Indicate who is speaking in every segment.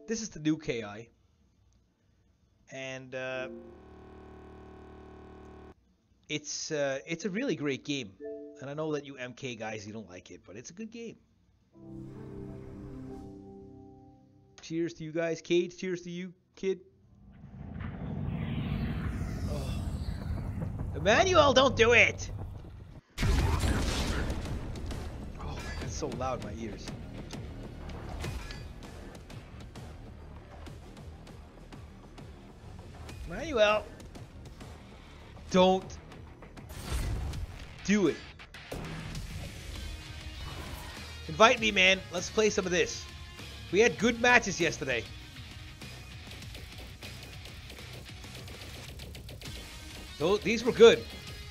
Speaker 1: This is the new KI. And it's a really great game. And I know that you MK guys, you don't like it, but it's a good game. Cheers to you guys. Cage, cheers to you, kid. Oh. Emmanuel, don't do it! Oh, that's so loud in my ears. Emmanuel, don't do it. Invite me, man. Let's play some of this. We had good matches yesterday. These were good.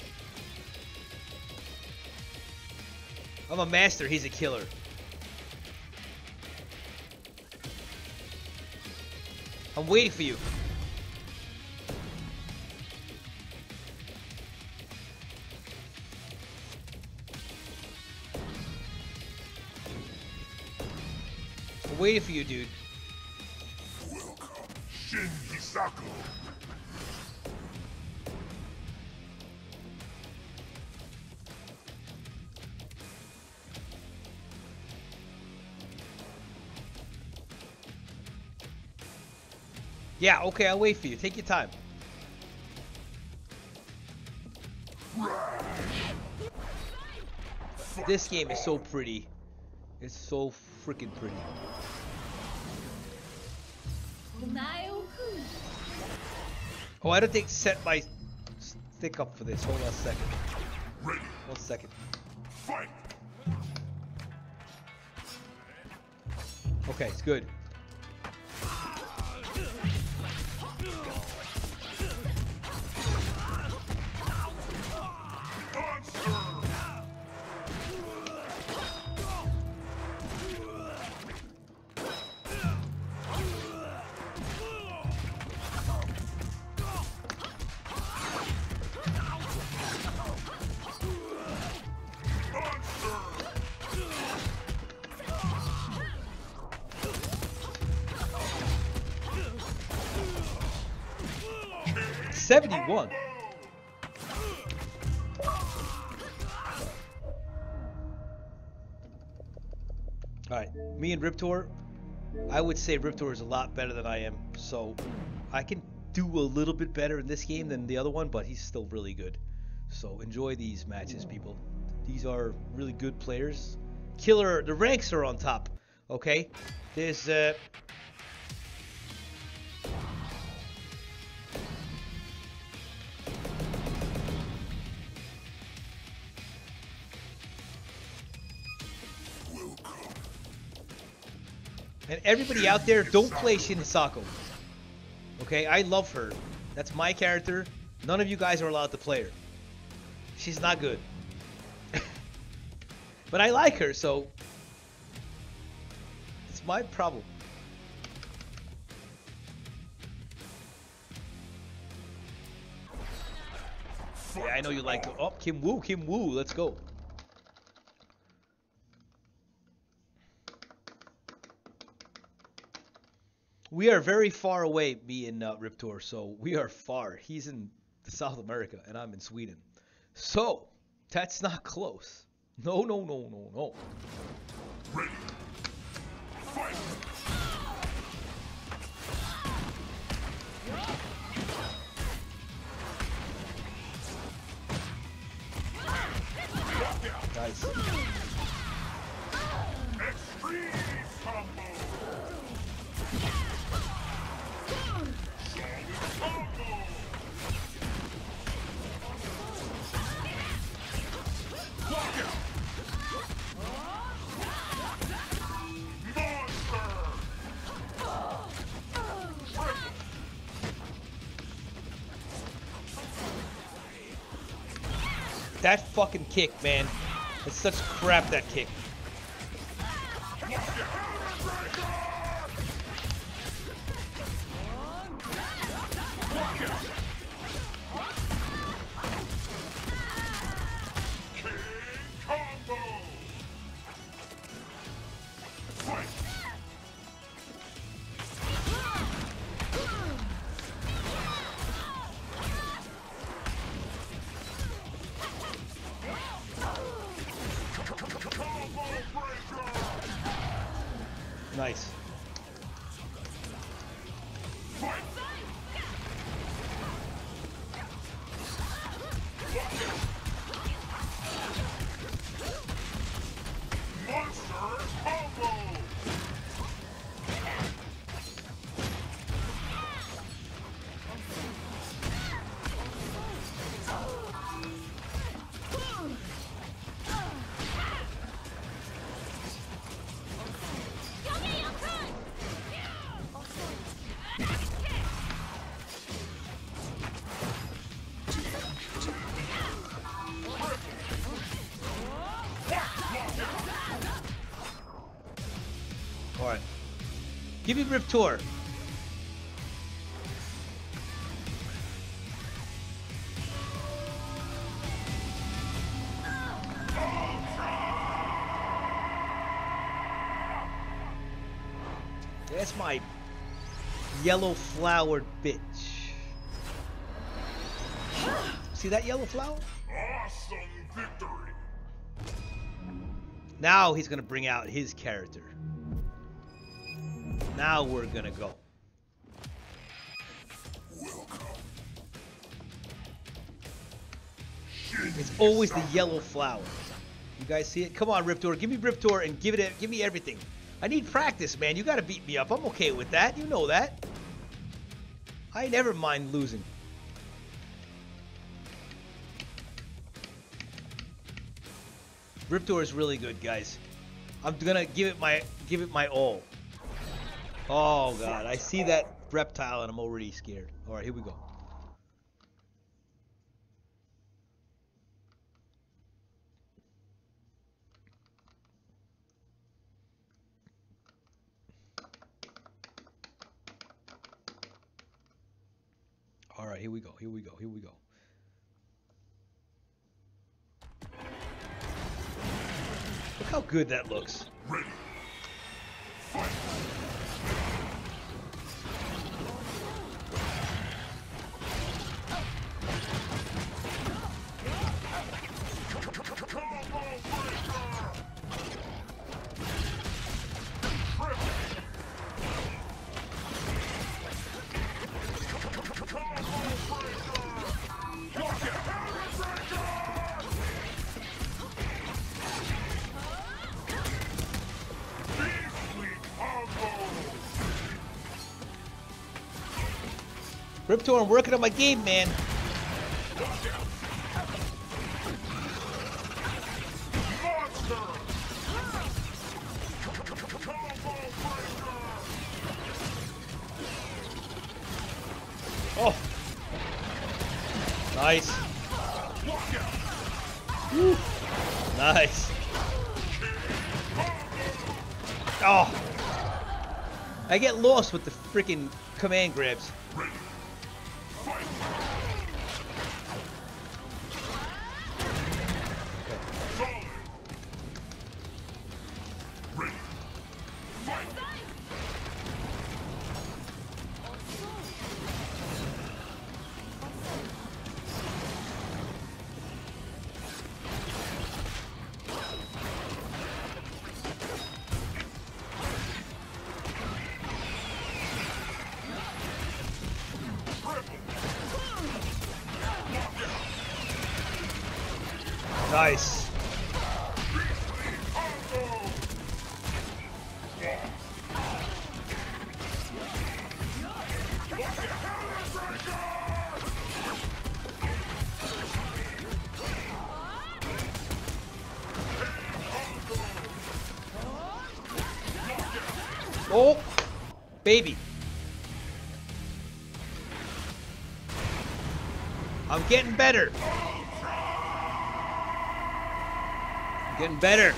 Speaker 1: I'm a master. He's a killer. I'm waiting for you. I'm waiting for you, dude.
Speaker 2: Welcome, Shin Hisako.
Speaker 1: Yeah, okay, I'll wait for you. Take your time. This game is so pretty. It's so freaking pretty. Oh, I don't think set my stick up for this. Hold on a second.
Speaker 2: Ready.
Speaker 1: 1 second.
Speaker 2: Fight.
Speaker 1: Okay, it's good. $71. Alright, me and Riptor, I would say Riptor is a lot better than I am, so I can do a little bit better in this game than the other one, but he's still really good. So enjoy these matches, people. These are really good players. Killer, the ranks are on top, okay? There's and everybody out there, don't play Shin Hisako. Okay, I love her. That's my character. None of you guys are allowed to play her. She's not good. But I like her, so it's my problem. Yeah, I know you like her. Oh, Kim Woo, Kim Woo, let's go. We are very far away, me and Riptor, so we are far. He's in South America, and I'm in Sweden. So, that's not close. No, no, no, no, no.
Speaker 2: Ready. Fight.
Speaker 1: Nice.
Speaker 2: Extreme combo.
Speaker 1: That fucking kick, man. It's such crap, that kick. Nice.
Speaker 2: Monster combo!
Speaker 1: Alright. Give me Rip Tour. That's my yellow flowered bitch. See that yellow flower?
Speaker 2: Awesome victory!
Speaker 1: Now he's gonna bring out his character. Now we're gonna go.
Speaker 2: Welcome.
Speaker 1: It's always the yellow flower. You guys see it? Come on, Riptor. Give me Riptor and give me everything. I need practice, man. You gotta beat me up. I'm okay with that. You know that. I never mind losing. Riptor is really good, guys. I'm gonna give it my all. Oh god, I see that reptile and I'm already scared. Alright, here we go. Alright, here we go, here we go, here we go. Look how good that looks.
Speaker 2: Ready. Fight.
Speaker 1: Riptor, I'm working on my game, man. Oh, nice. Woo. Nice. Oh, I get lost with the freaking command grabs. Nice. Oh, baby. I'm getting better. Getting better.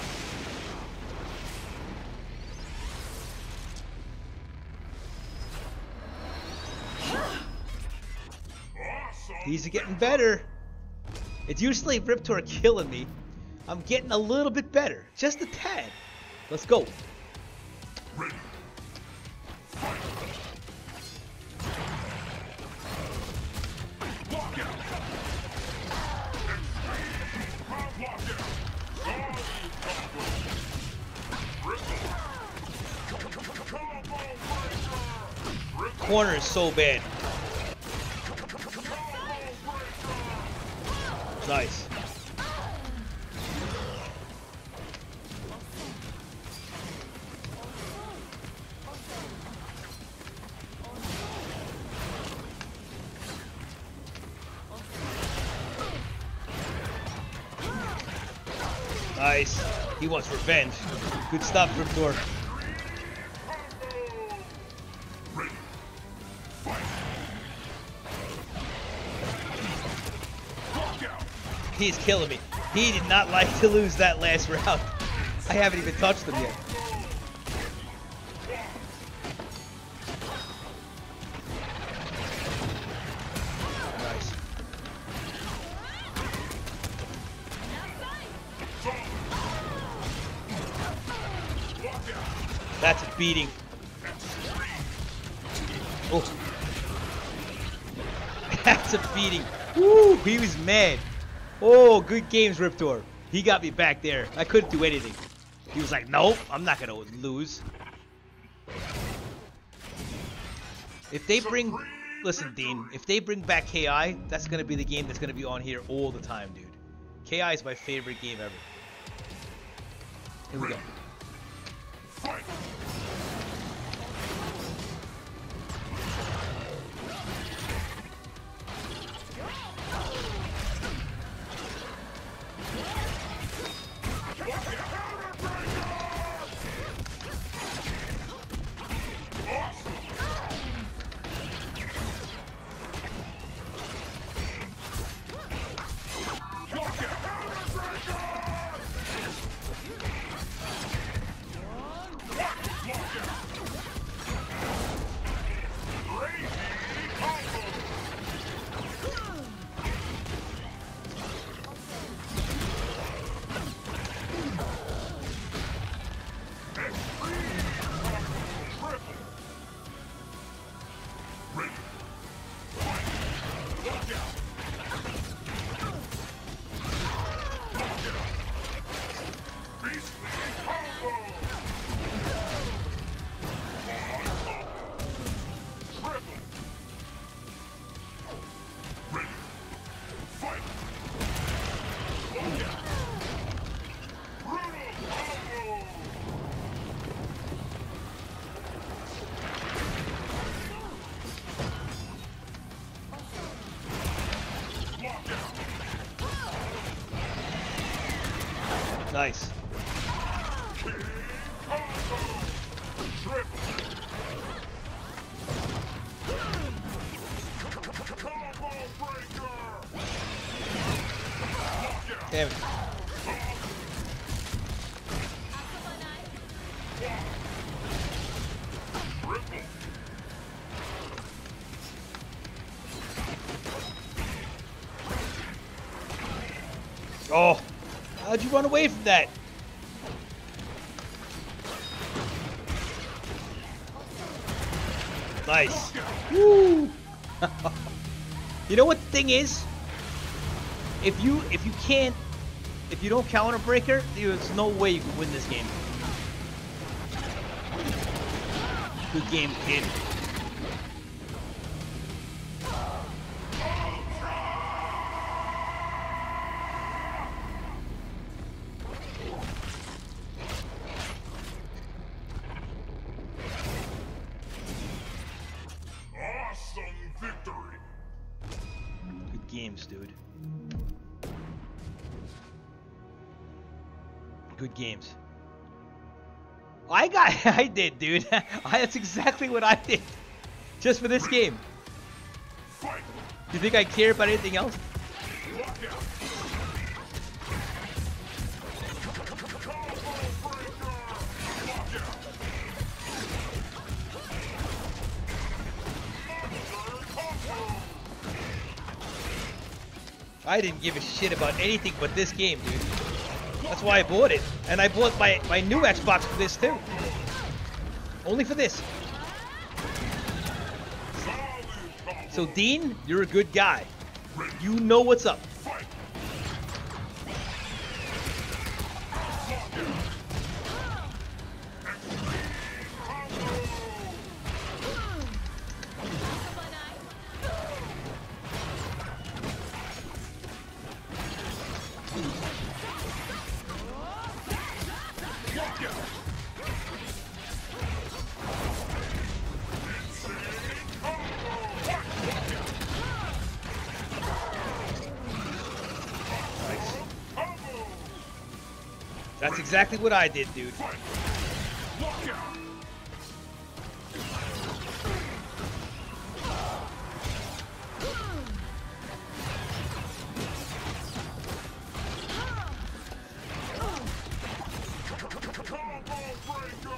Speaker 1: These are getting better. It's usually Riptor killing me. I'm getting a little bit better. Just a tad. Let's go.
Speaker 2: Ready.
Speaker 1: corner is so bad. Nice. Nice. He wants revenge. Good stuff, Riptor. He's killing me. He did not like to lose that last round. I haven't even touched him yet. Nice. That's a beating. Oh. That's a beating. Woo, he was mad. Oh, good games, Riptor. He got me back there. I couldn't do anything. He was like, nope, I'm not going to lose. If they bring... Listen, Dean, if they bring back KI, that's going to be the game that's going to be on here all the time, dude. KI is my favorite game ever. Here we go. Nice. Damn it. Oh, how'd you run away from that? Nice. Woo! You know what the thing is? If you don't counter breaker, there's no way you can win this game. Good game, kid.
Speaker 2: Victory.
Speaker 1: Good games, dude. Good games. I did, dude. That's exactly what I did. Just for this game.
Speaker 2: Fight.
Speaker 1: You think I care about anything else? I didn't give a shit about anything but this game, dude. That's why I bought it. And I bought my new Xbox for this too. Only for this. So Dean, you're a good guy. You know what's up. That's exactly what I did, dude.
Speaker 2: Fight! Lock out! Combo breaker!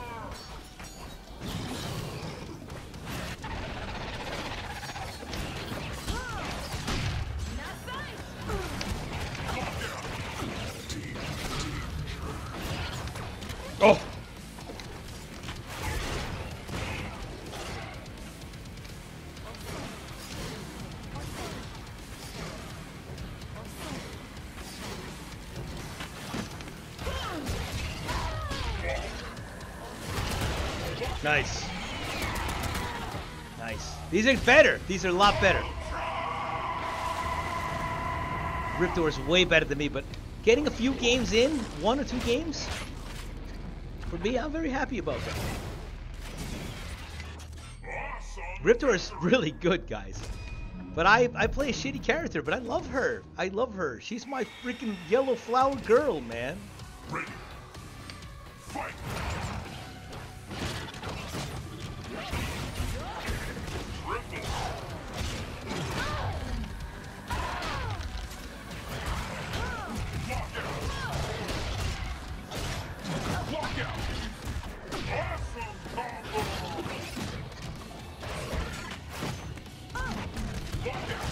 Speaker 1: Oh! Nice. Nice. These are better. These are a lot better. Riptor is way better than me, but getting a few games in, 1 or 2 games, for me, I'm very happy about that.
Speaker 2: Awesome!
Speaker 1: Riptor is really good, guys. But I play a shitty character, but I love her. I love her. She's my freaking yellow flower girl, man.
Speaker 2: Ready! Fight! Triple! Lock out! Awesome combo! Lock out!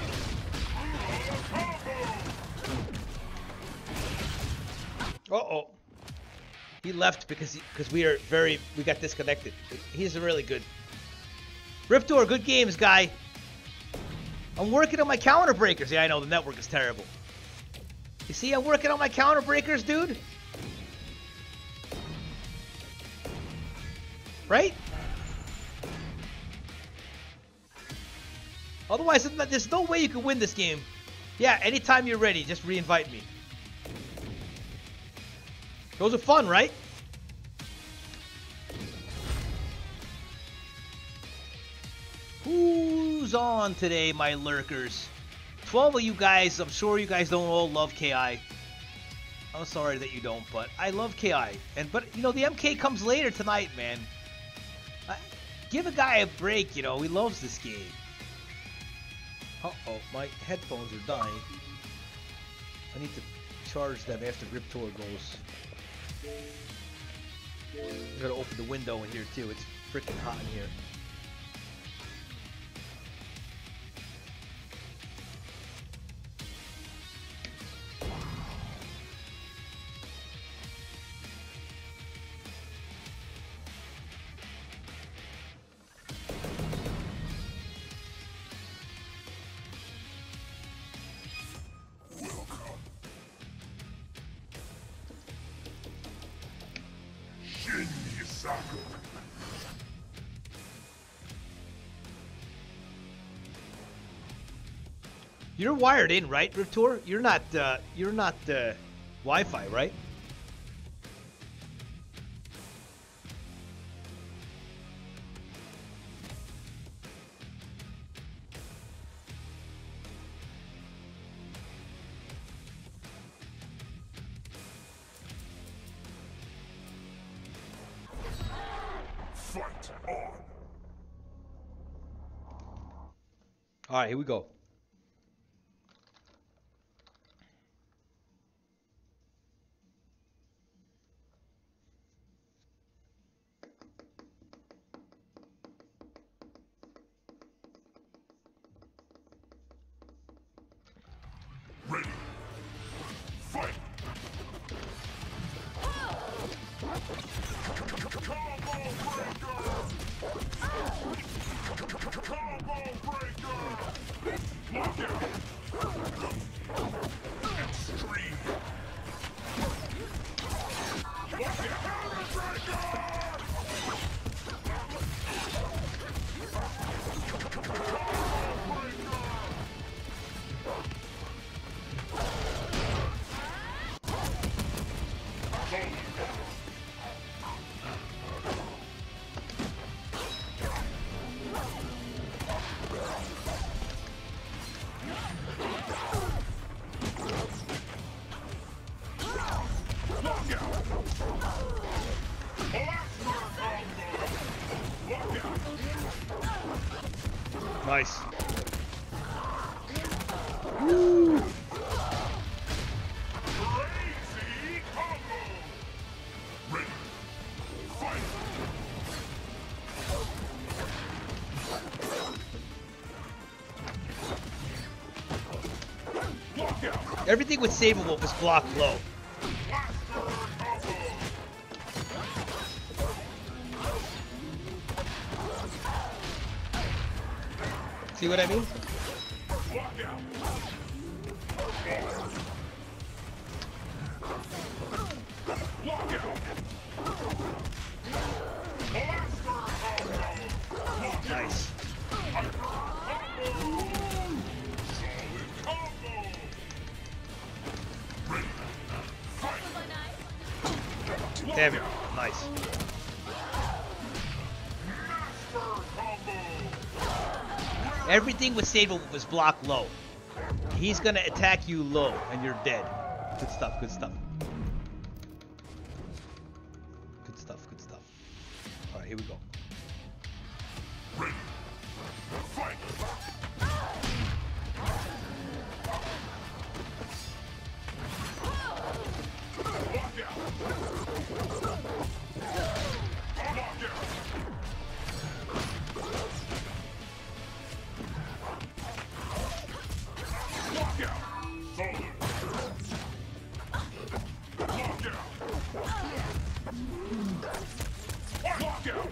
Speaker 2: Combo!
Speaker 1: Uh-oh. He left because we got disconnected. He's really good. Riptor, good games, guy. I'm working on my counter breakers. Yeah, I know the network is terrible. You see, I'm working on my counter breakers, dude. Right? Otherwise, there's no way you can win this game. Yeah, anytime you're ready, just re-invite me. Those are fun, right? Who's on today, my lurkers? 12 of you guys, I'm sure you guys don't all love KI. I'm sorry that you don't, but I love KI. But you know, the MK comes later tonight, man. Give a guy a break, you know, he loves this game. Uh-oh, my headphones are dying. I need to charge them after Riptor goes. I'm gonna open the window in here too, it's freaking hot in here.
Speaker 2: Shin Yusaku.
Speaker 1: You're wired in, right, Riptor? You're not Wi-Fi, right?
Speaker 2: Fight on.
Speaker 1: All right, here we go.
Speaker 2: Ready. Fight. Combo breaker. Combo breaker. Lock out. Extreme. Lock out. Counter breaker.
Speaker 1: Nice. Woo.
Speaker 2: Crazy combo. Ready. Fight. Lock out.
Speaker 1: Everything with Saber Wolf is blocked low. See what I mean?
Speaker 2: Lock out. Lock out.
Speaker 1: Nice. Damn it. Nice. Everything with Saber Wolf is blocked low. He's gonna attack you low and you're dead. Good stuff, good stuff. Good stuff, good stuff. Alright, here we go.
Speaker 2: Ready. Fight. Lock out. Lock out. Lock out. Solid. Lock out. Lock out.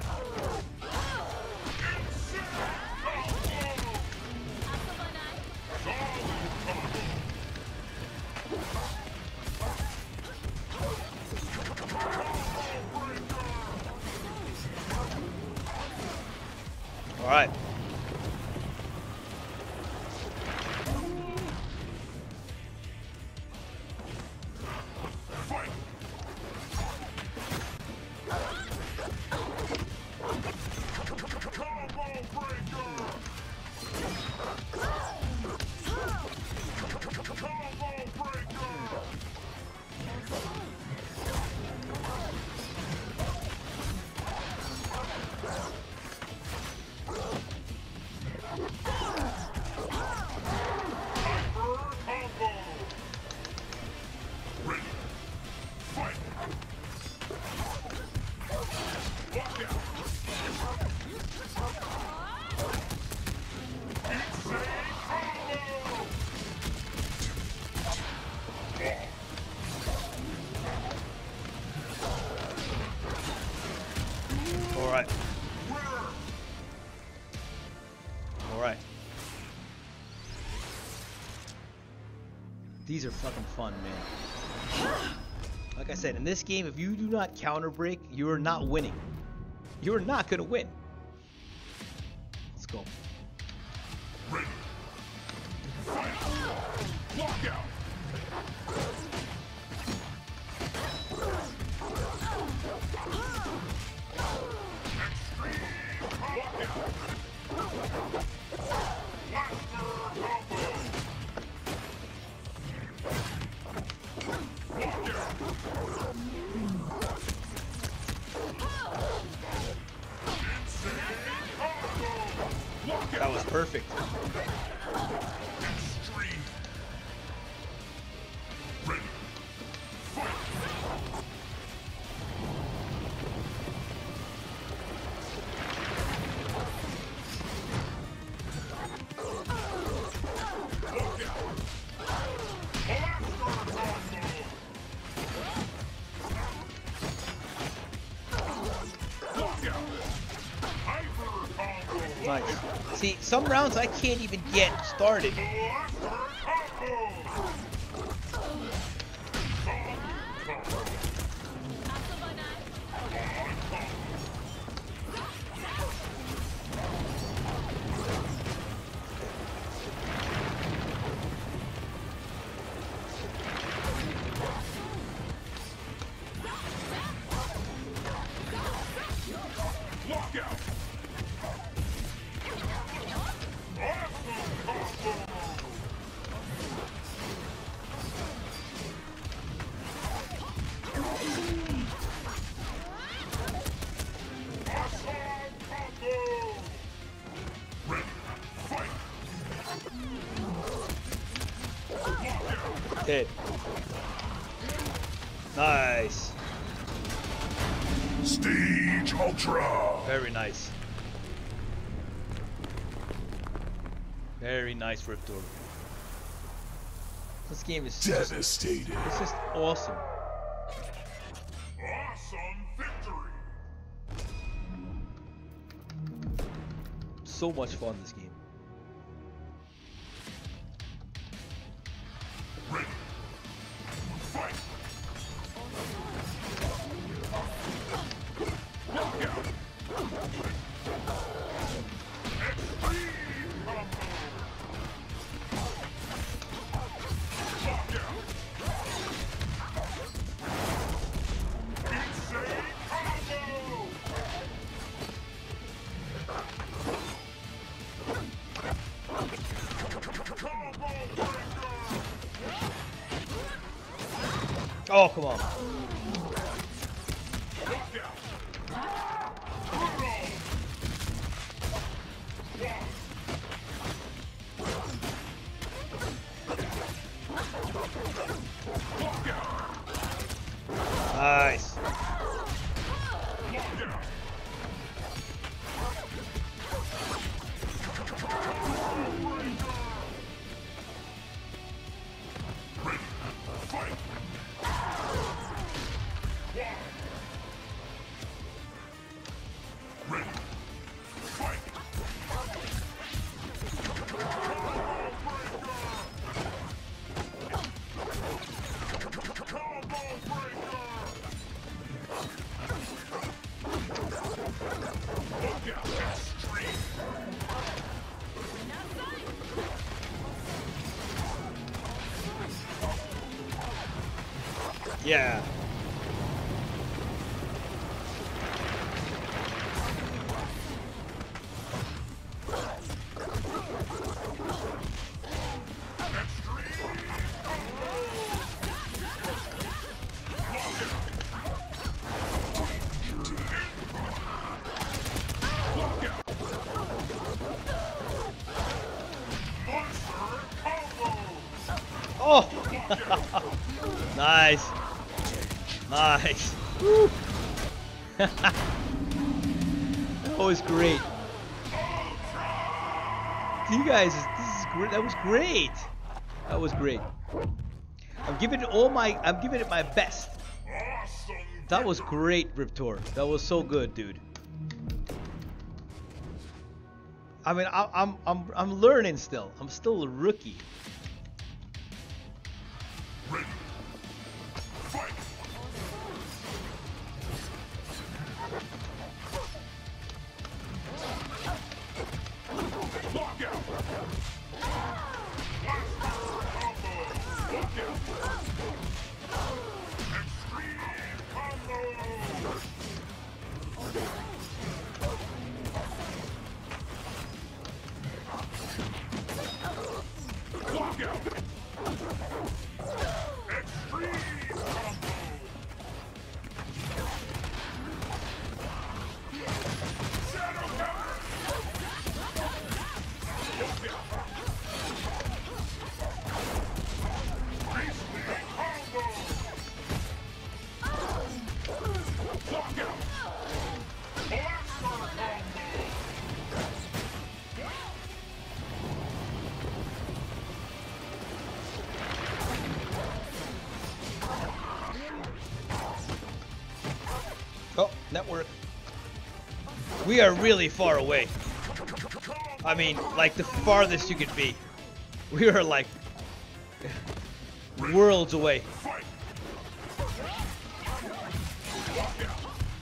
Speaker 1: Alright.
Speaker 2: Fight. Combo breaker. Combo breaker. Combo. Ready. Fight. Lock out. Insane combo.
Speaker 1: Alright.
Speaker 2: Winner.
Speaker 1: Alright. These are fucking fun, man. Like I said, in this game, if you do not counter break, you are not winning. You are not gonna win. Let's go.
Speaker 2: Ready. Fight. Lock out. Lock out. Master combo. Lock out. Insane combo. Lock
Speaker 1: That
Speaker 2: out.
Speaker 1: was perfect.
Speaker 2: Extreme. Ready. Fight. Lock out. Master combo. Lock out. Hyper combo.
Speaker 1: Nice. See, some rounds I can't even get started.
Speaker 2: Master combo. Lock out. Awesome combo.
Speaker 1: Dead. Nice.
Speaker 2: Stage Ultra.
Speaker 1: Very nice. Very nice, Riptor. This game is
Speaker 2: Devastated.
Speaker 1: It's just awesome.
Speaker 2: Awesome victory.
Speaker 1: So much fun, this game.
Speaker 2: Ready. Fight. Lock out. Extreme combo. Lock out. Insane combo. Combo breaker.
Speaker 1: Oh, come on.
Speaker 2: Lock out. Brutal. Lock out.
Speaker 1: Nice.
Speaker 2: Lock out. Ready. Fight. Ready. Fight. Combo breaker. Look out, extreme.
Speaker 1: Yeah. Oh! Nice. Nice. Woo. That was great. You guys, this is great. That was great. That was great. I'm giving it my best. That was great, Riptor. That was so good, dude. I mean, I'm learning still. I'm still a rookie.
Speaker 2: Ready. Fight. Lock out. Lock out. Extreme combo. Lock out. Extreme combo. Shadow counter. Lock out. Beastly combo. Lock out. Blaster combo.
Speaker 1: Oh, network. We are really far away. I mean, like the farthest you could be. We are like worlds away.
Speaker 2: Fight. Lock out.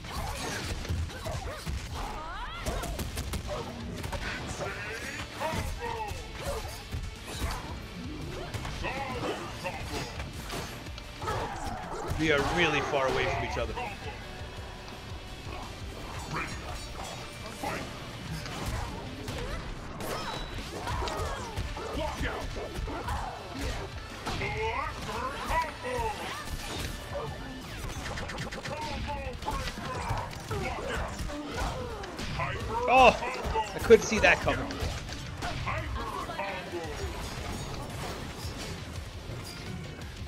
Speaker 1: We are really far away from each other.
Speaker 2: Lock out. Blaster combo. Lock out. Hyper
Speaker 1: Oh,
Speaker 2: combo.
Speaker 1: I couldn't see that coming.
Speaker 2: Hyper combo.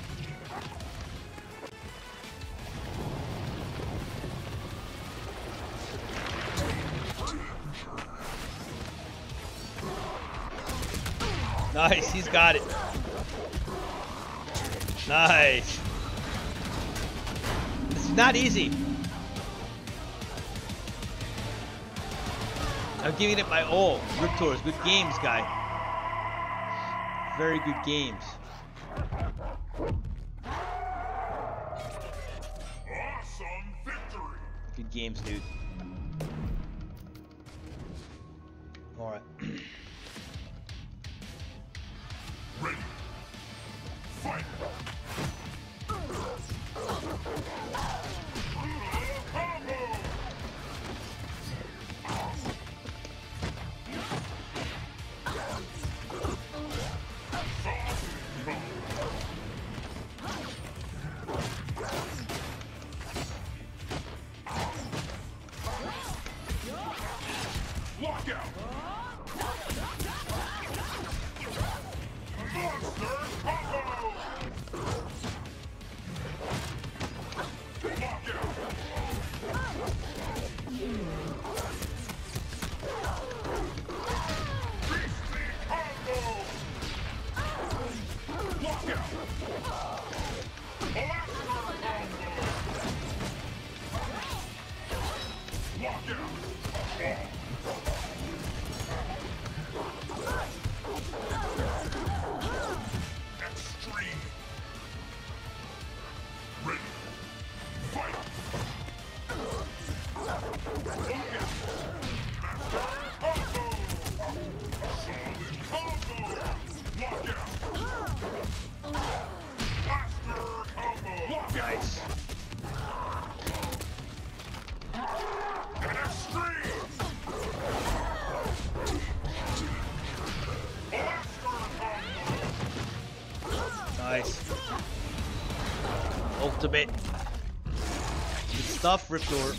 Speaker 1: Nice, he's got it. Nice. It's not easy. I'm giving it my all. Riptors, good games, guy. Very good games.
Speaker 2: Awesome victory.
Speaker 1: Good games, dude. Alright.
Speaker 2: Ready. Fight. Combo. Lockout. Monster combo. Lockout. Beastly combo. Lockout. Blaster combo. Lockout. Extreme. Ready. Fight. Lockout. Master combo. Solid combo. Lockout. Master combo. Lockout.
Speaker 1: Nice.
Speaker 2: Extreme. Blaster combo.
Speaker 1: Nice. Ultimate. Good stuff, Riptor.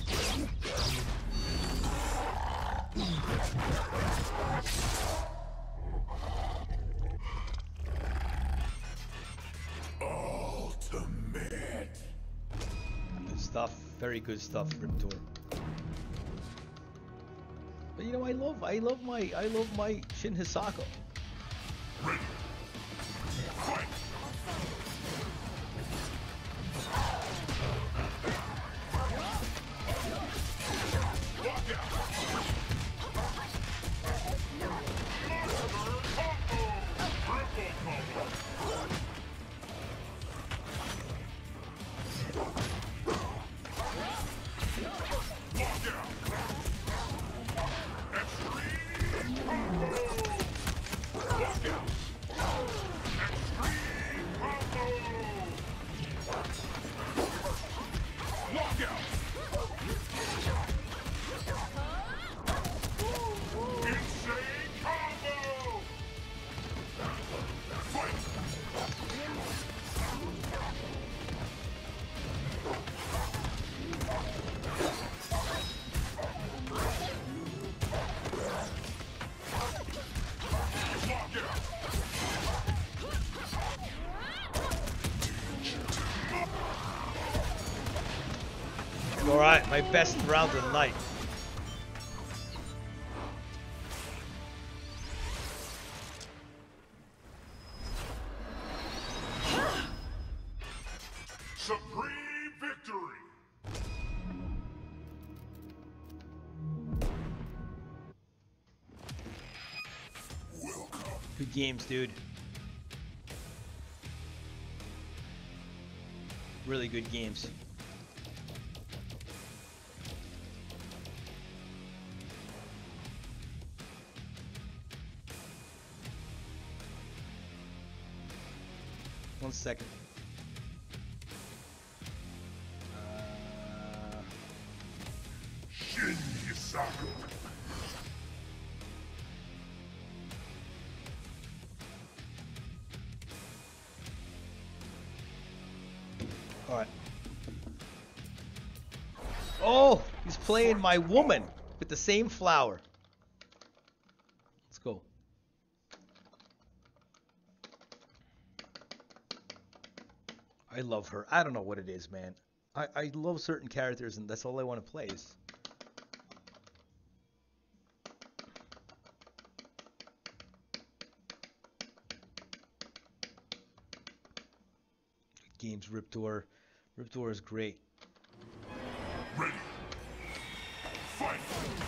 Speaker 2: Ultimate.
Speaker 1: Good stuff. Very good stuff, Riptor. But you know, I love my Shin Hisako.
Speaker 2: Ready. Fight. Lockout. Monster combo. Triple combo. Lockout. Extreme combo. Lockout. Extreme combo. Lockout. Insane combo. Fight. Lockout.
Speaker 1: Alright, my best round of the night.
Speaker 2: Supreme victory.
Speaker 1: Good games, dude. Really good games. One second.
Speaker 2: Shin Hisako.
Speaker 1: All right. Oh, he's playing my woman with the same flower. Let's go. I love her. I don't know what it is, man. I love certain characters, and that's all I want to play is. games, Riptor. Riptor is great.
Speaker 2: Ready. Fight.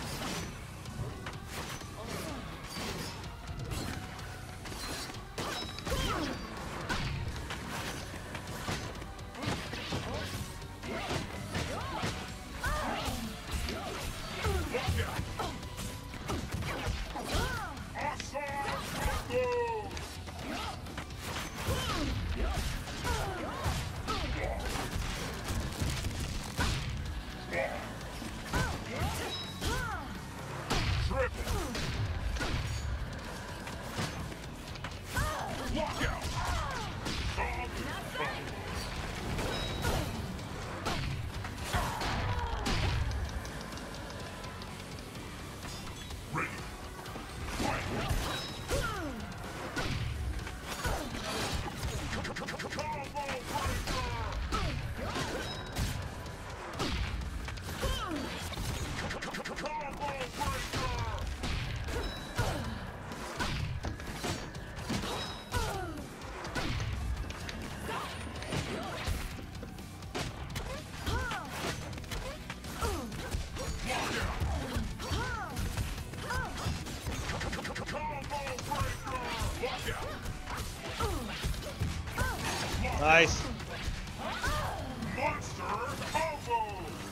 Speaker 1: Nice.
Speaker 2: Monster combo.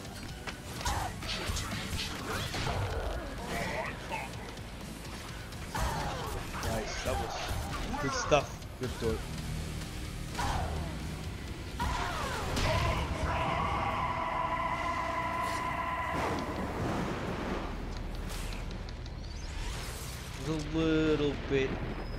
Speaker 1: Nice. That was good stuff, Riptor. A little bit.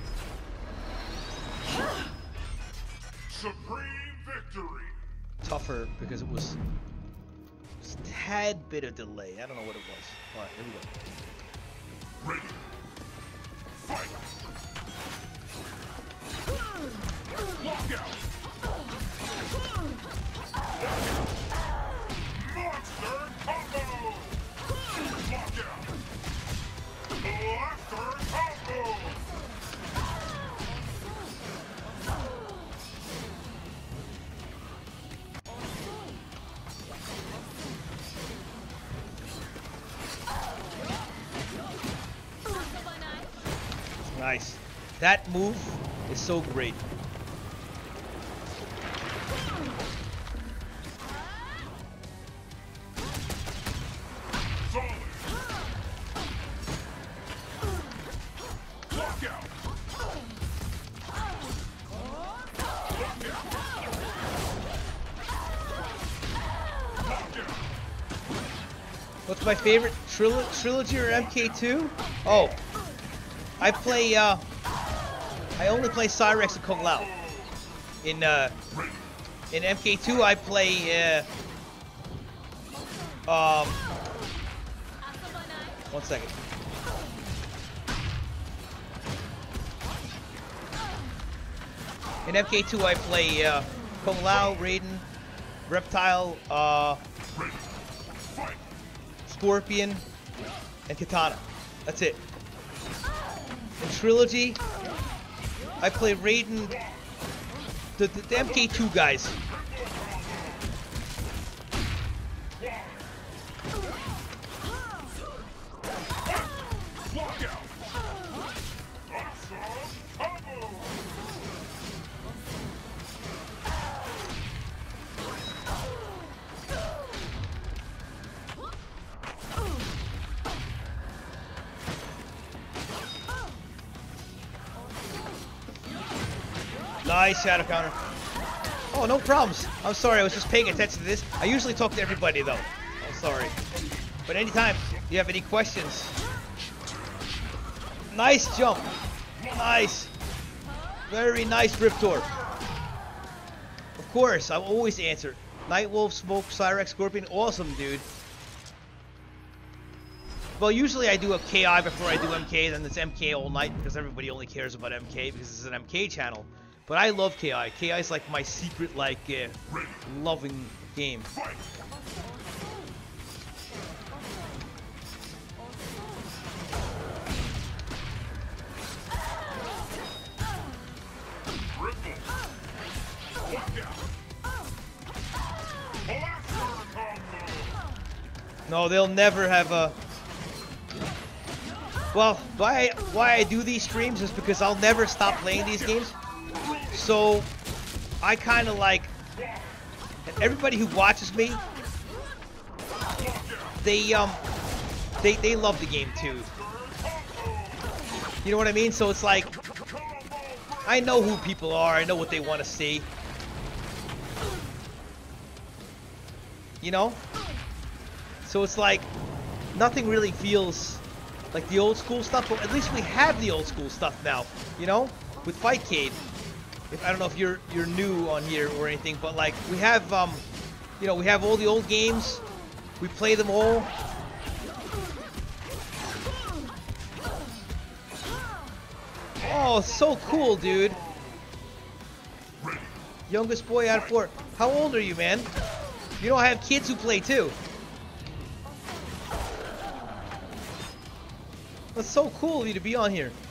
Speaker 2: Supreme victory.
Speaker 1: Tougher because it was just a tad bit of delay. I don't know what it was. All right, here we go.
Speaker 2: Ready. Fight. Lock out. Monster combo. Lock out. Blaster combo.
Speaker 1: Nice. That move is so great.
Speaker 2: Solid. Lock out.
Speaker 1: What's my favorite trilogy or MK2? Oh, I only play Cyrex and Kung Lao. In MK2 I play one second. In MK2 I play Kung Lao, Raiden, Reptile, Scorpion, and Katana. That's it. In Trilogy, I play Raiden, the MK2 guys. Nice shadow counter. Oh, no problems. I'm sorry, I was just paying attention to this. I usually talk to everybody though. I'm sorry. But anytime you have any questions. Nice jump. Nice. Very nice Riptor. Of course, I'll always answer. Nightwolf, Smoke, Cyrex, Scorpion. Awesome, dude. Well, usually I do a KI before I do MK, then it's MK all night because everybody only cares about MK because it's an MK channel. But I love KI. KI is like my secret, like, loving game. No, they'll never have a... Well, why I do these streams is because I'll never stop playing these games. So, I kind of like... Everybody who watches me, they love the game too. You know what I mean? So it's like, I know who people are. I know what they want to see. You know? So it's like, nothing really feels like the old school stuff, but at least we have the old school stuff now, you know? With Fightcade. I don't know if you're new on here or anything, but like, we have, you know, we have all the old games. We play them all. Oh, so cool, dude. Youngest boy out of 4. How old are you, man? You know, I have kids who play too. That's so cool of you to be on here.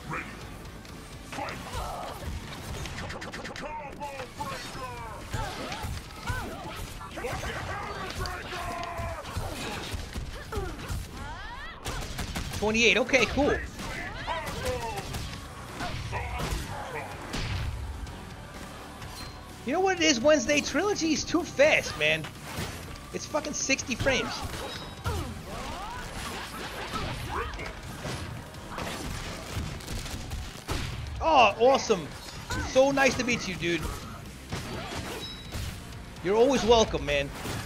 Speaker 1: 28. Okay, cool. You know what it is, Wednesday? Trilogy is too fast, man. It's fucking 60 frames. Oh, awesome. So nice to meet you, dude. You're always welcome, man.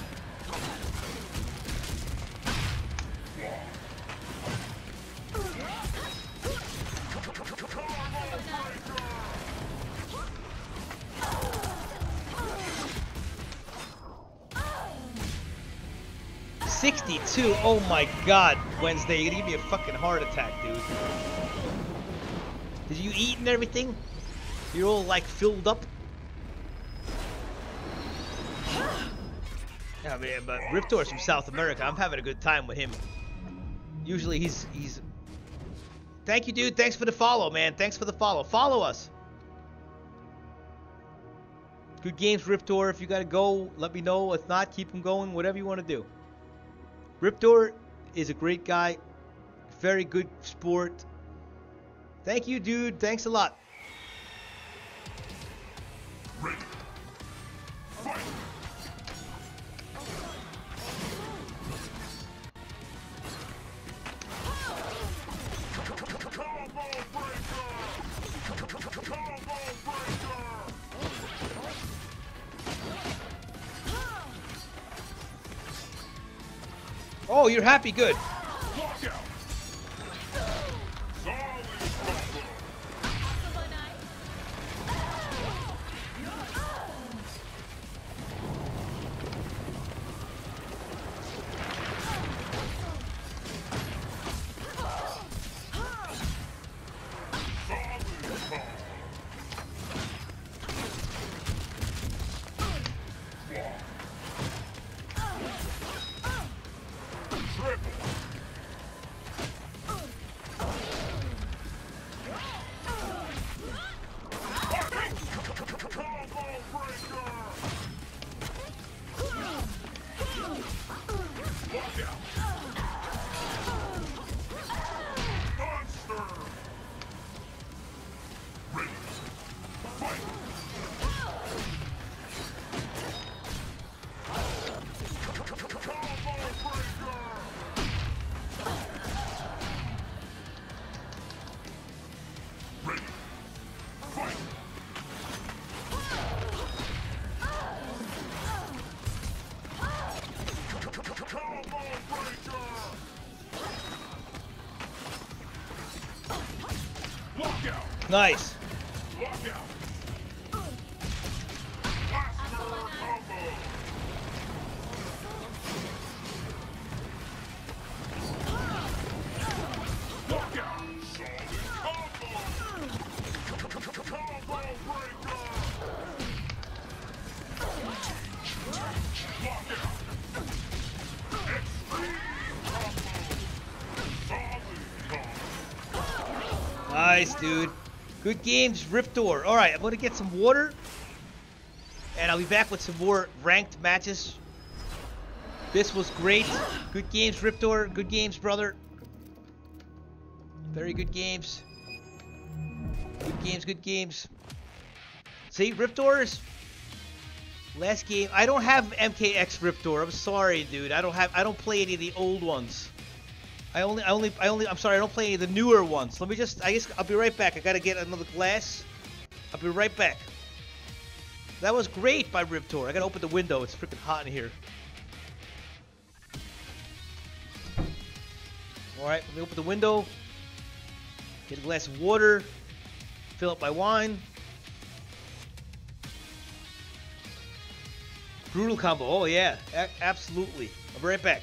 Speaker 1: Oh my god, Wednesday, you're gonna give me a fucking heart attack, dude. Did you eat and everything? You're all like filled up? Yeah, man, but Riptor's from South America. I'm having a good time with him. Usually he's... Thank you, dude. Thanks for the follow, man. Thanks for the follow. Follow us. Good games, Riptor. If you gotta go, let me know. If not, keep them going. Whatever you want to do. Riptor is a great guy. Very good sport. Thank you, dude. Thanks a lot.
Speaker 2: Ready. Fight.
Speaker 1: Oh, you're happy. Good. Nice. Nice, dude. Good games, Riptor. All right, I'm gonna get some water, and I'll be back with some more ranked matches. This was great. Good games, Riptor. Good games, brother. Very good games. Good games, good games. See, Riptor's last game. I don't have MKX Riptor. I'm sorry, dude. I don't play any of the old ones. I'm sorry, I don't play any of the newer ones. Let me just, I guess I'll be right back. I gotta get another glass. I'll be right back. That was great by Riptor. I gotta open the window. It's freaking hot in here. Alright, let me open the window. Get a glass of water. Fill up my wine. Brutal combo. Oh, yeah. Absolutely. I'll be right back.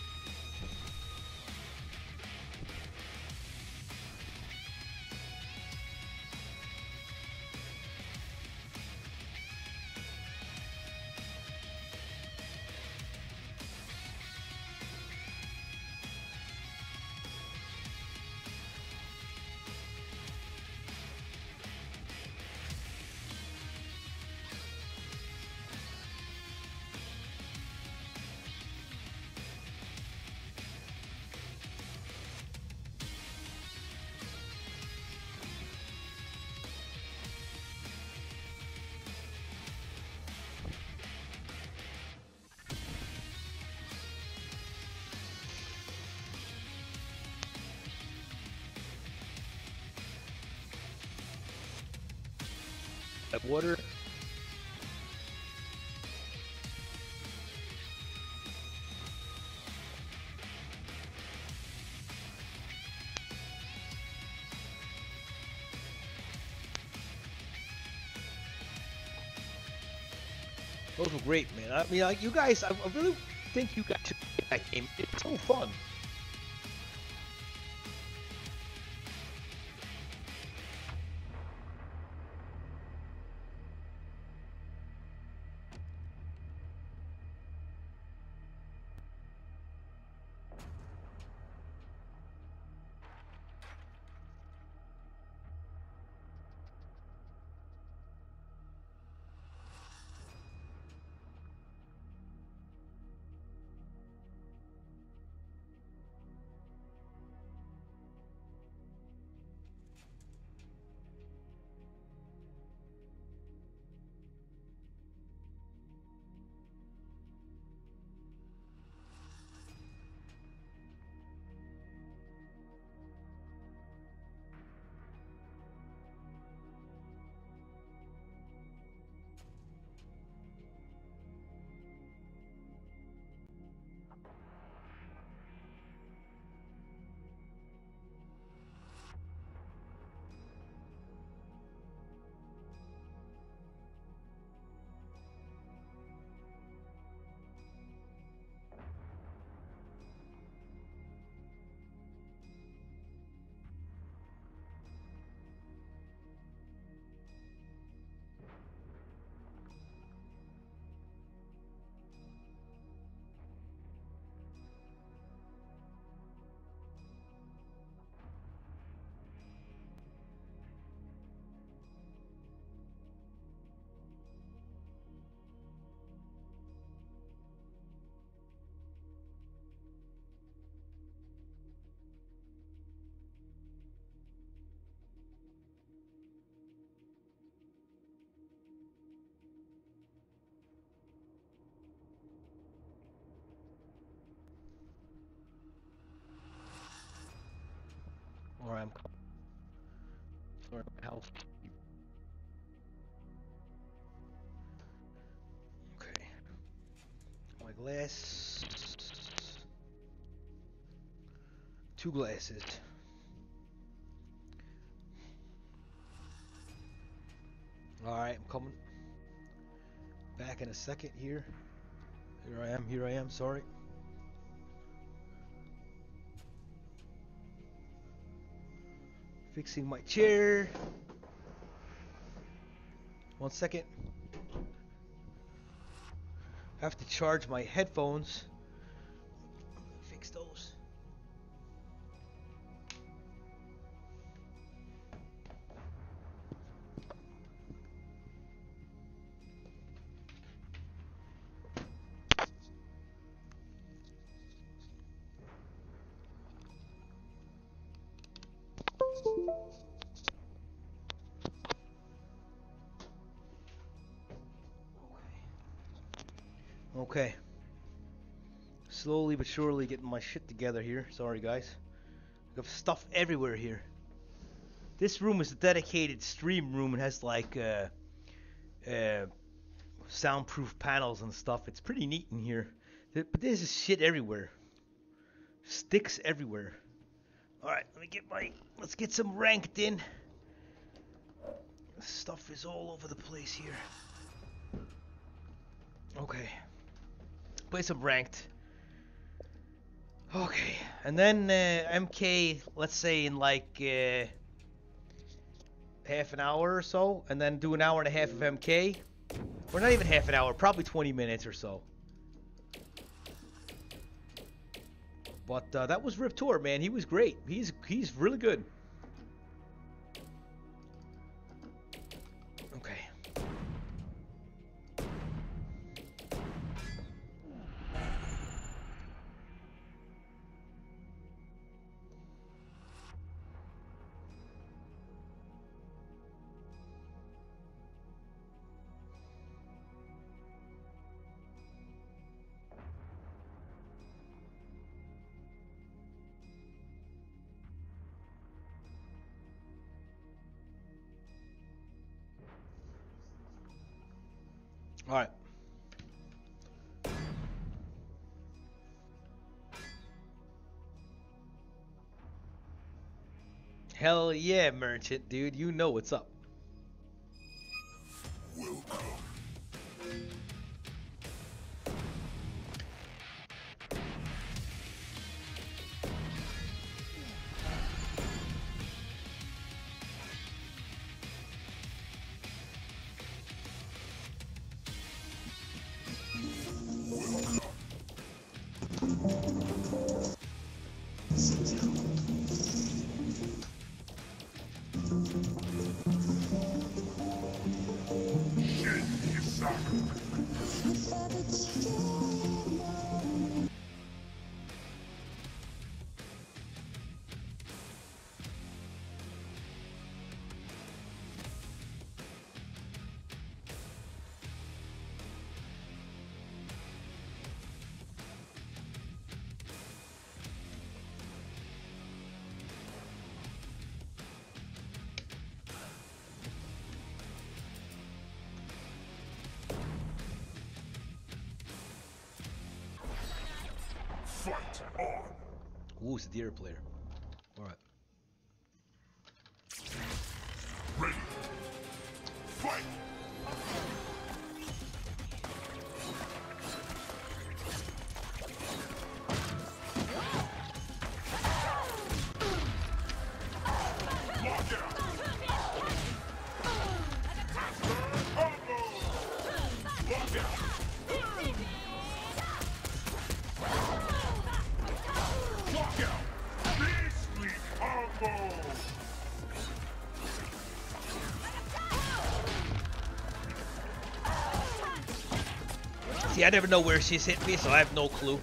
Speaker 1: Water. Those were great, man. I mean, like, you guys, I really think you guys should play that game. It's so fun. Or I'm sorry, my house. Okay. My glass. 2 glasses. Alright, I'm coming back in a second here. Here I am, sorry. Fixing my chair. 1 second. I have to charge my headphones. Fix those. Okay. Slowly but surely getting my shit together here. Sorry, guys. I have stuff everywhere here. This room is a dedicated stream room. It has like soundproof panels and stuff. It's pretty neat in here. But there's shit everywhere. Sticks everywhere. Alright, let's get some ranked in. Stuff is all over the place here. Okay. Play some ranked. Okay, and then MK, let's say in like half an hour or so, and then do an hour and a half of MK. Or not even half an hour, probably 20 minutes or so. But that was Rip Tour, man. He was great. He's really good. Okay. All right. Hell yeah, Merchant, dude. You know what's up.
Speaker 2: Welcome. Fight on.
Speaker 1: Ooh, it's a deer player. All right.
Speaker 2: Ready. Fight. Lock out. Master combo. Lock out. Lock out. Beastly combo.
Speaker 1: See, I never know where she's hit me, so I have no clue.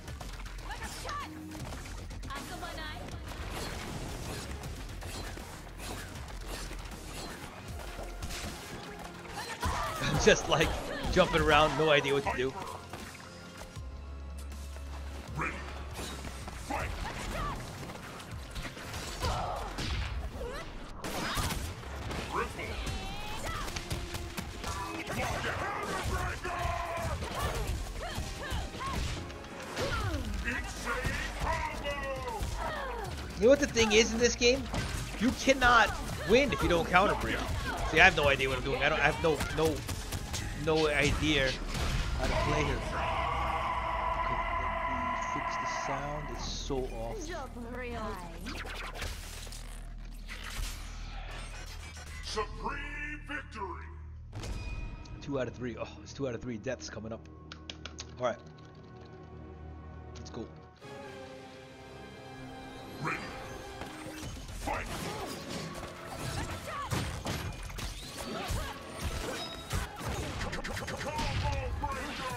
Speaker 1: I'm just like jumping around, no idea what to do.
Speaker 2: Ready. Fight. Ripple. Lock out. Insane combo.
Speaker 1: You know what the thing is in this game? You cannot win if you don't counter break. See, I have no idea what I'm doing. I have no idea how to play here. Okay, let me fix the sound. It's so off.
Speaker 2: Supreme victory.
Speaker 1: 2 out of 3. Oh, it's 2 out of 3 deaths coming up. All right, let's go.
Speaker 2: Ready. Fight. Combo breaker.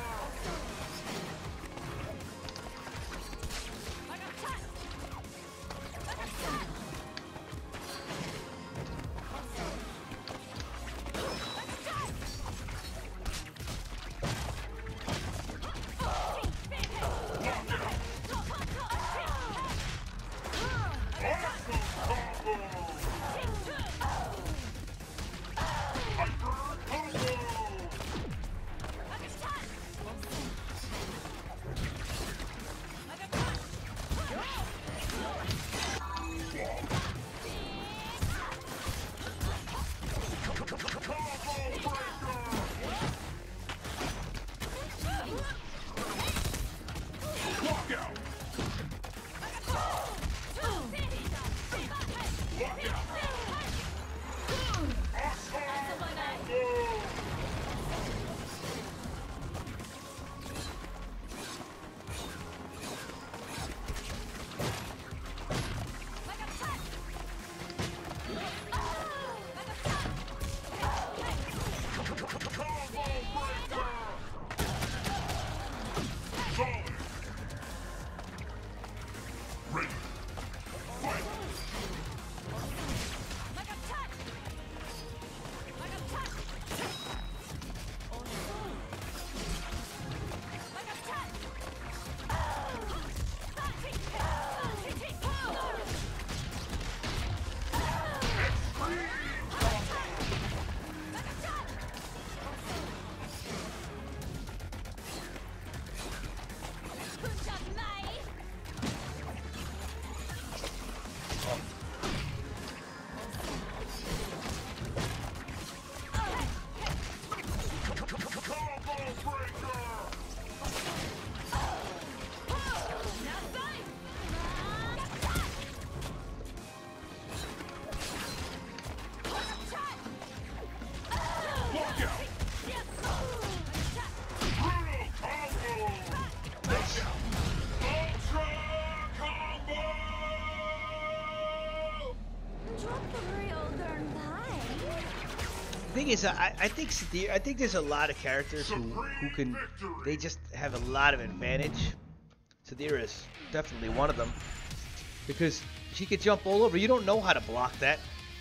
Speaker 1: thing is, I think Sadir, I think there's a lot of characters who can, they just have a lot of advantage. Sadir is definitely one of them because she could jump all over. You don't know how to block that.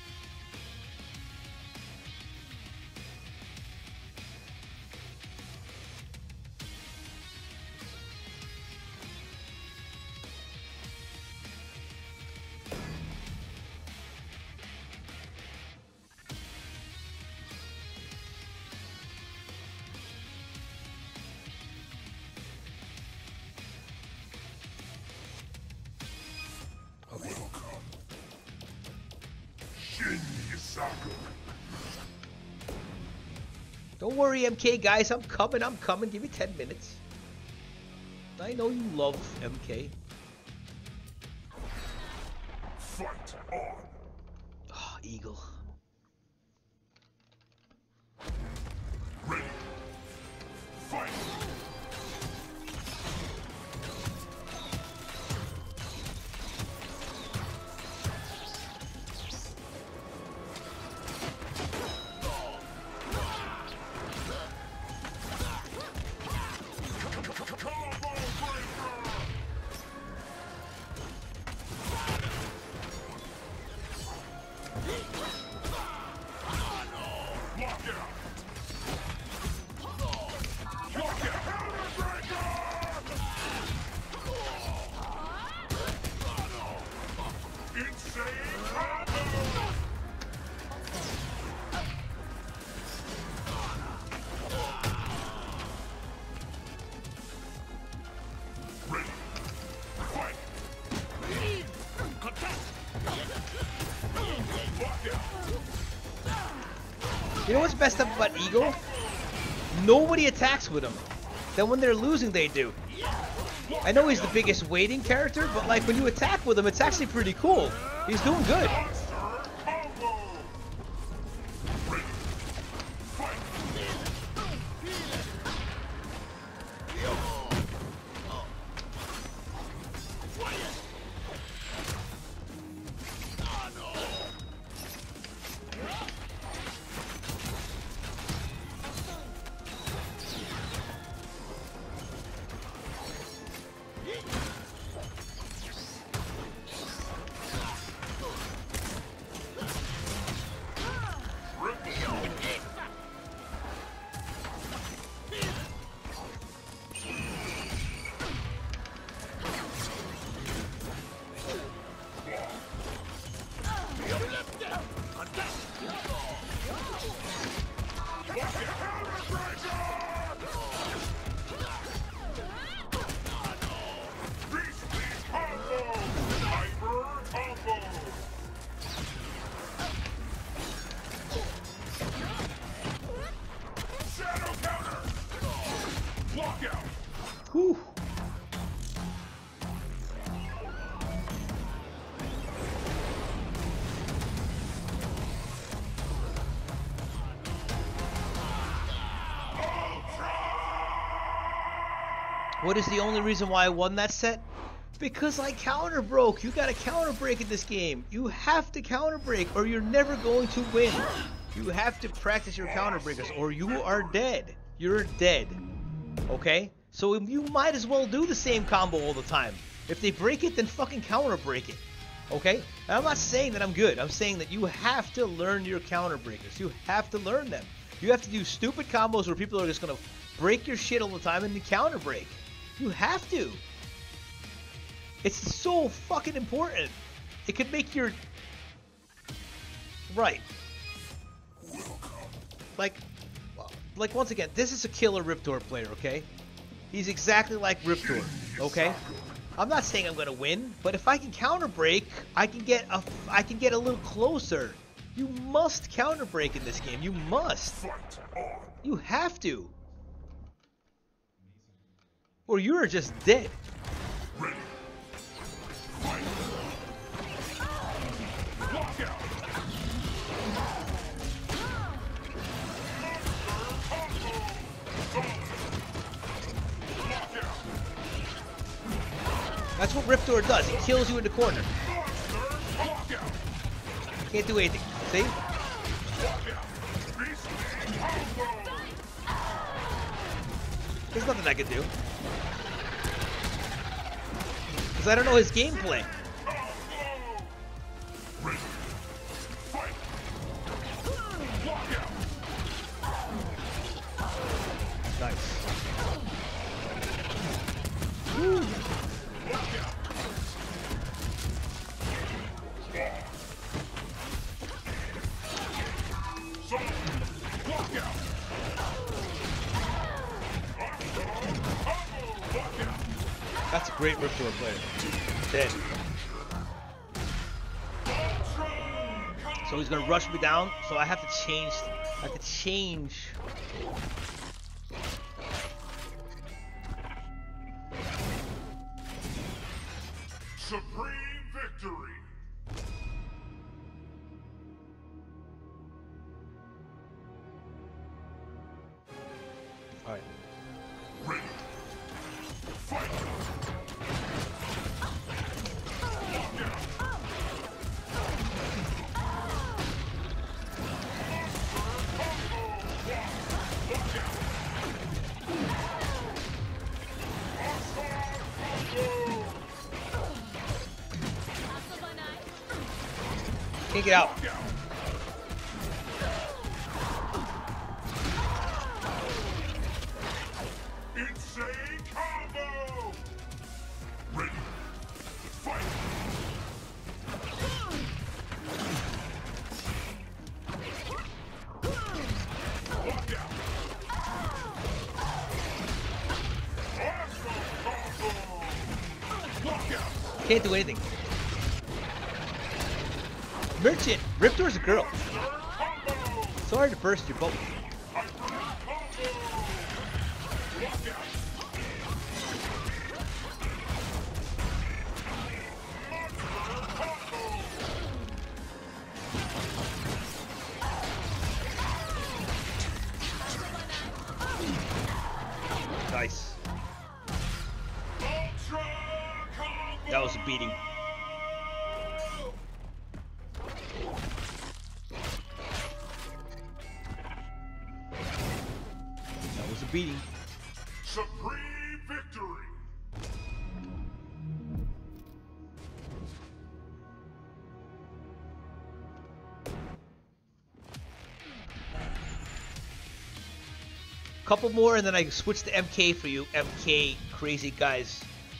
Speaker 1: Don't worry, MK guys, I'm coming. Give me 10 minutes. I know you love MK.
Speaker 2: Fight on.
Speaker 1: Oh, Eagle.
Speaker 2: Ready. Fight.
Speaker 1: You know what's messed up about Eagle? Nobody attacks with him. Then when they're losing, they do. I know he's the biggest waiting character, but like when you attack with him, it's actually pretty cool. He's doing good. Whew. What is the only reason why I won that set? Because I counter broke. You gotta counter break in this game. You have to counter break or you're never going to win. You have to practice your counter breakers or you are dead. You're dead. Okay? So you might as well do the same combo all the time. If they break it, then fucking counter break it. Okay? And I'm not saying that I'm good. I'm saying that you have to learn your counter breakers. You have to learn them. You have to do stupid combos where people are just gonna break your shit all the time and you counter break. You have to. It's so fucking important. It could make your... Right. Like once again, this is a killer Riptor player, okay? He's exactly like Riptor, okay? I'm not saying I'm gonna win, but if I can counter break, I can get a little closer. You must counter break in this game. You must. You have to. Or you're just dead.
Speaker 2: Ready. Fight. Lock out.
Speaker 1: That's what Riptor does. He kills you in the corner. Can't do anything. See? There's nothing I can do. Because I don't know his gameplay.
Speaker 2: Ready. Fight. Walk out.
Speaker 1: Nice.
Speaker 2: Walk out. So, walk out. Walk out.
Speaker 1: That's a great Rip Torn player. Dead. So he's gonna rush me down. So I have to change. I have to change.
Speaker 2: Supreme victory.
Speaker 1: All right.
Speaker 2: Ready. Fight. Walk out. Walk out.
Speaker 1: Can't get out.
Speaker 2: Walk out. Insane combo. Ready. Fight. Walk out. Awesome combo. Walk out.
Speaker 1: Can't do anything. Merchant. Rip Tor's a girl.
Speaker 2: Combo.
Speaker 1: Sorry to burst your bubble. Nice. That was a beating. That was a beating.
Speaker 2: Supreme victory.
Speaker 1: Couple more and then I switch to MK for you, MK crazy guys.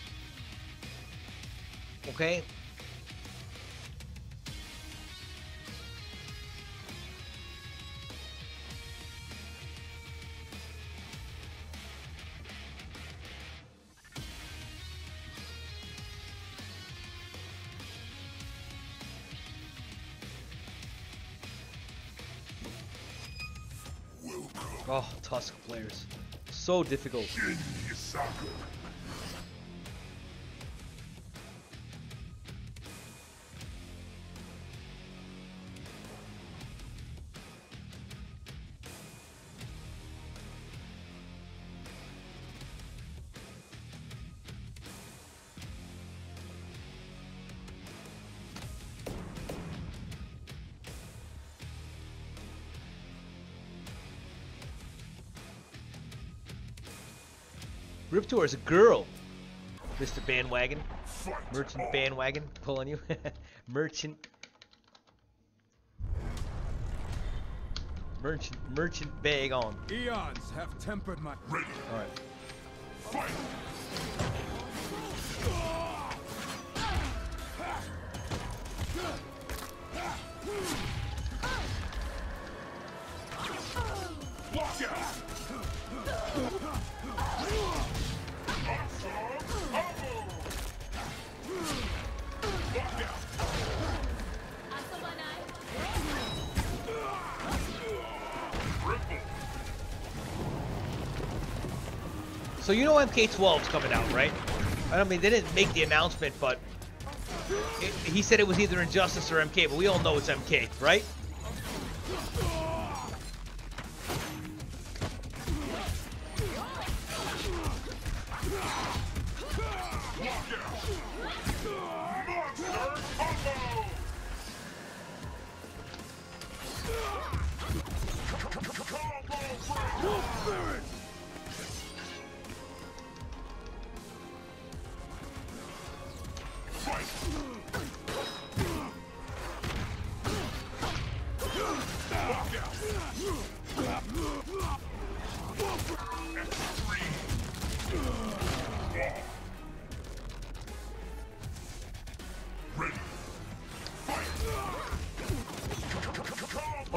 Speaker 1: Okay? Oh, Tusk players. So difficult.
Speaker 2: Shin Yusaku.
Speaker 1: Rip Tor is a girl, Mr. Bandwagon.
Speaker 2: Fight.
Speaker 1: Merchant Bandwagon, pulling you. Merchant bag on.
Speaker 3: Eons have tempered my...
Speaker 2: Ready.
Speaker 1: Alright.
Speaker 2: Fight. Walk out.
Speaker 1: So you know MK12's coming out, right? I mean, they didn't make the announcement, but he said it was either Injustice or MK, but we all know it's MK, right?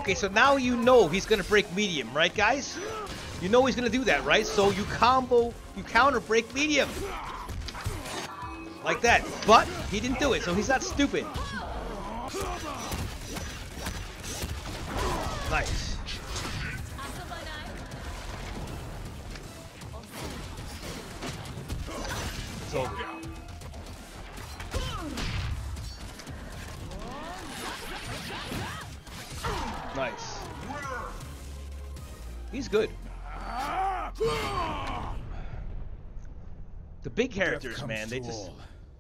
Speaker 1: Okay, so now you know he's gonna break medium, right, guys? You know he's gonna do that, right? So you counter break medium. Like that. But he didn't do it, so he's not stupid. Nice. It's over. Nice. He's good. The big characters, man, they just...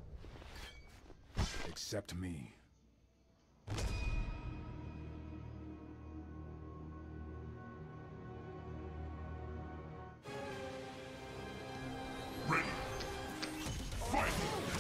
Speaker 3: Except me.
Speaker 2: Ready. Fight.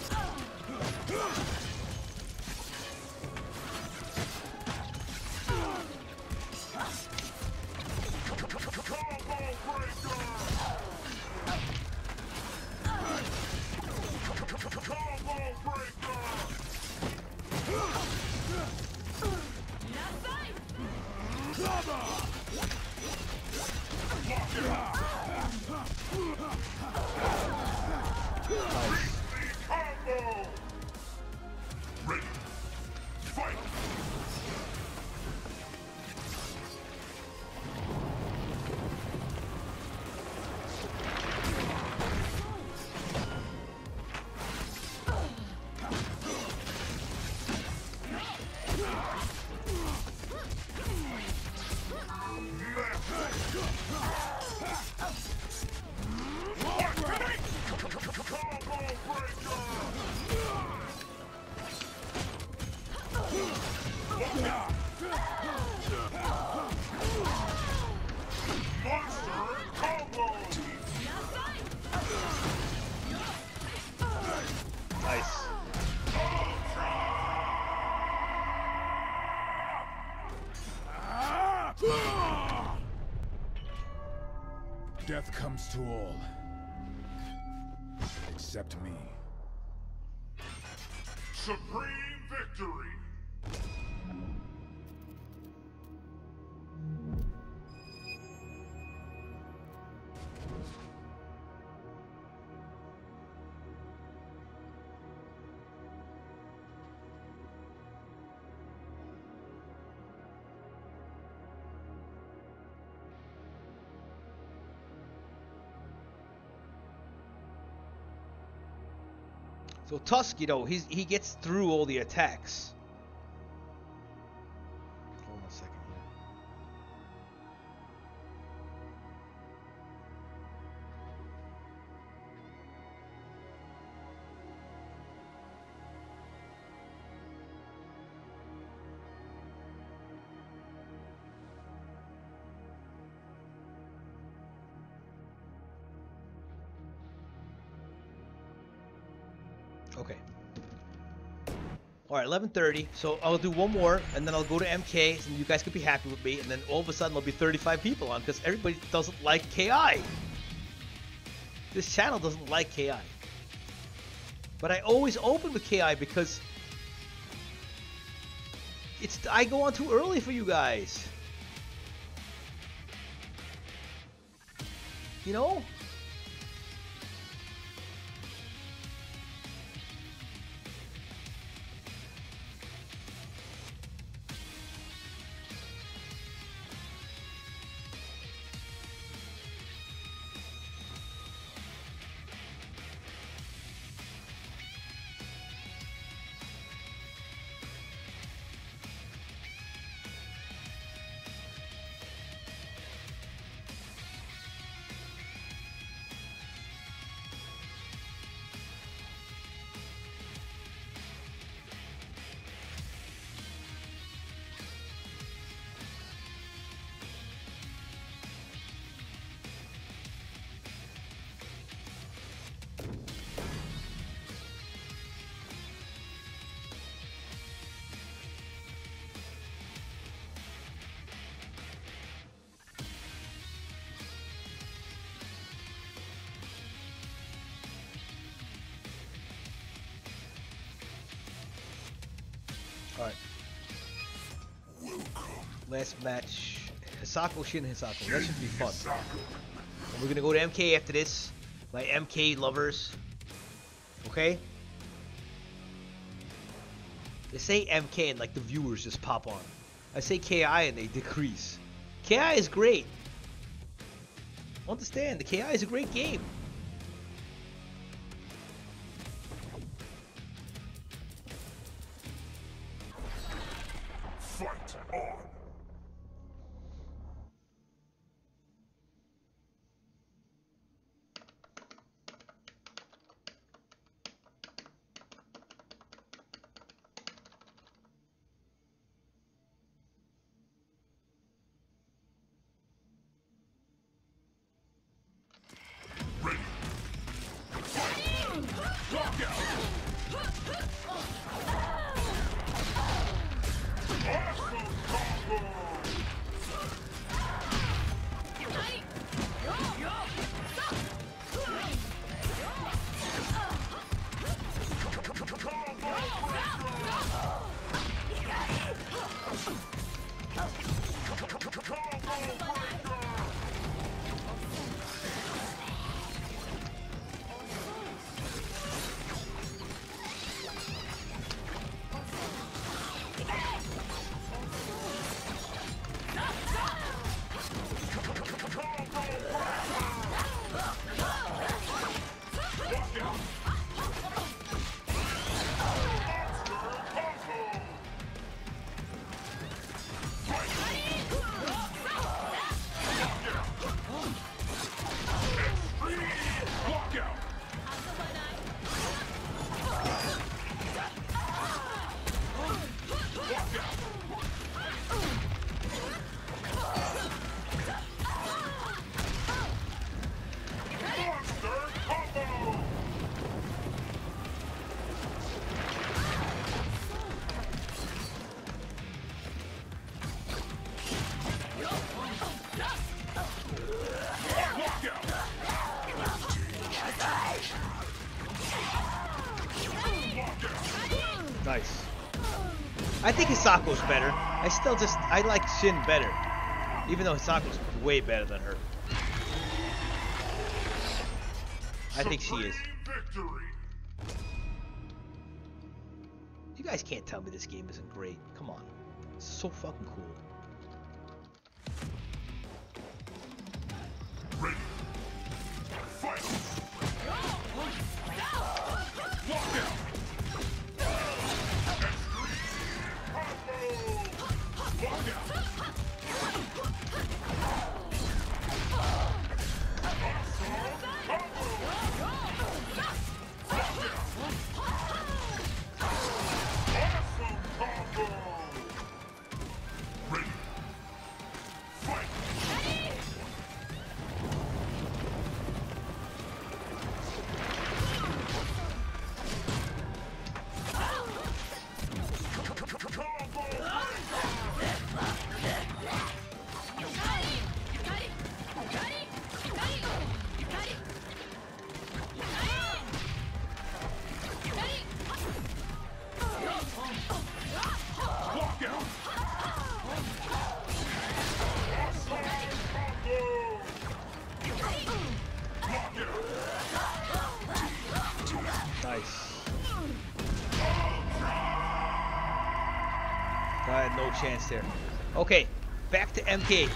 Speaker 2: Combo! Ready. Fight.
Speaker 1: Nice.
Speaker 3: Death comes to all. Except me.
Speaker 2: Supreme victory!
Speaker 1: So Tusk, you know, he gets through all the attacks. Hold on a second here. Okay. All right, 11:30. So I'll do one more, and then I'll go to MK, and you guys could be happy with me. And then all of a sudden, there'll be 35 people on because everybody doesn't like KI. This channel doesn't like KI. But I always open with KI because I go on too early for you guys. You know? Last match, Hisako Shin Hisako. That should be fun. And we're gonna go to MK after this. My MK lovers. Okay? They say MK and like the viewers just pop on. I say KI and they decrease. KI is great. Understand, the KI is a great game.
Speaker 2: Fight on. Ready. Fight. Knockout. Awesome combo.
Speaker 1: Nice. I think Hisako's better. I like Shin better. Even though Hisako's way better than her. I think she is.
Speaker 2: Victory.
Speaker 1: You guys can't tell me this game isn't great. Come on. It's so fucking cool.
Speaker 2: Ready. Fight. Knockout.
Speaker 1: I had no chance there. Okay, back to MK.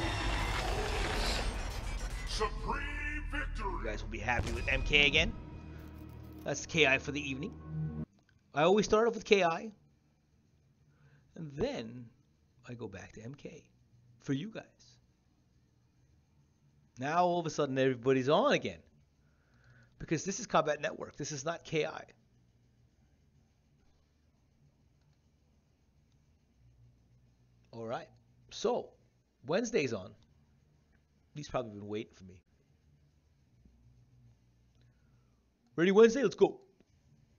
Speaker 2: Supreme victory.
Speaker 1: You guys will be happy with MK again. That's KI for the evening. I always start off with KI. And then I go back to MK for you guys. Now all of a sudden everybody's on again. Because this is Combat Network. This is not KI. Alright. So, Wednesday's on. He's probably been waiting for me. Ready Wednesday? Let's go.